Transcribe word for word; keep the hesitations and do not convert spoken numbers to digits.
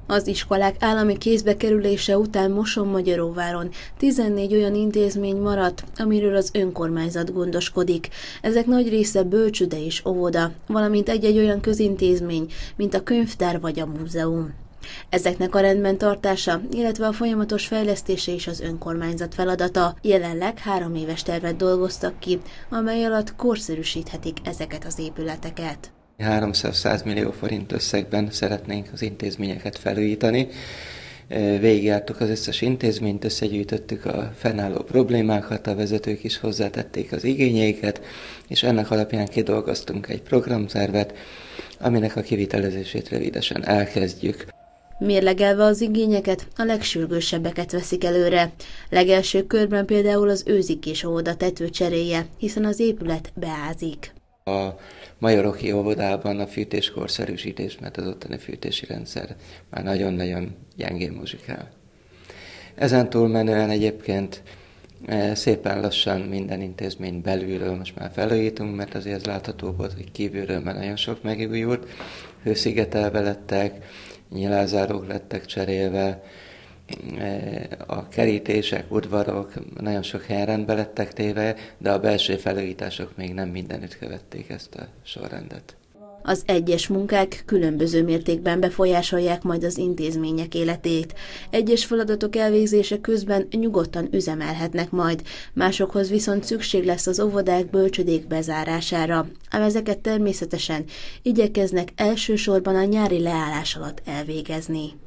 Az iskolák állami kézbe kerülése után Mosonmagyaróváron tizennégy olyan intézmény maradt, amiről az önkormányzat gondoskodik. Ezek nagy része bölcsőde és óvoda, valamint egy-egy olyan közintézmény, mint a könyvtár vagy a múzeum. Ezeknek a rendben tartása, illetve a folyamatos fejlesztése is az önkormányzat feladata. Jelenleg három éves tervet dolgoztak ki, amely alatt korszerűsíthetik ezeket az épületeket. háromszáz millió forint összegben szeretnénk az intézményeket felújítani. Végigjártuk az összes intézményt, összegyűjtöttük a fennálló problémákat, a vezetők is hozzátették az igényeiket, és ennek alapján kidolgoztunk egy programtervet, aminek a kivitelezését rövidesen elkezdjük. Mérlegelve az igényeket, a legsürgősebbeket veszik előre. Legelső körben például az őzikés óvoda tetőcseréje, hiszen az épület beázik. A majoroki óvodában a fűtés korszerűsítés, mert az ottani fűtési rendszer már nagyon-nagyon gyengén muzsikál. Ezen túlmenően egyébként szépen lassan minden intézmény belülről most már felújítunk, mert azért az látható volt, hogy kívülről már nagyon sok megújult, hőszigetelve lettek, nyilázárók lettek cserélve, a kerítések, udvarok nagyon sok helyen rendbe lettek téve, de a belső felújítások még nem mindenütt követték ezt a sorrendet. Az egyes munkák különböző mértékben befolyásolják majd az intézmények életét. Egyes feladatok elvégzése közben nyugodtan üzemelhetnek majd, másokhoz viszont szükség lesz az óvodák, bölcsödék bezárására, ám ezeket természetesen igyekeznek elsősorban a nyári leállás alatt elvégezni.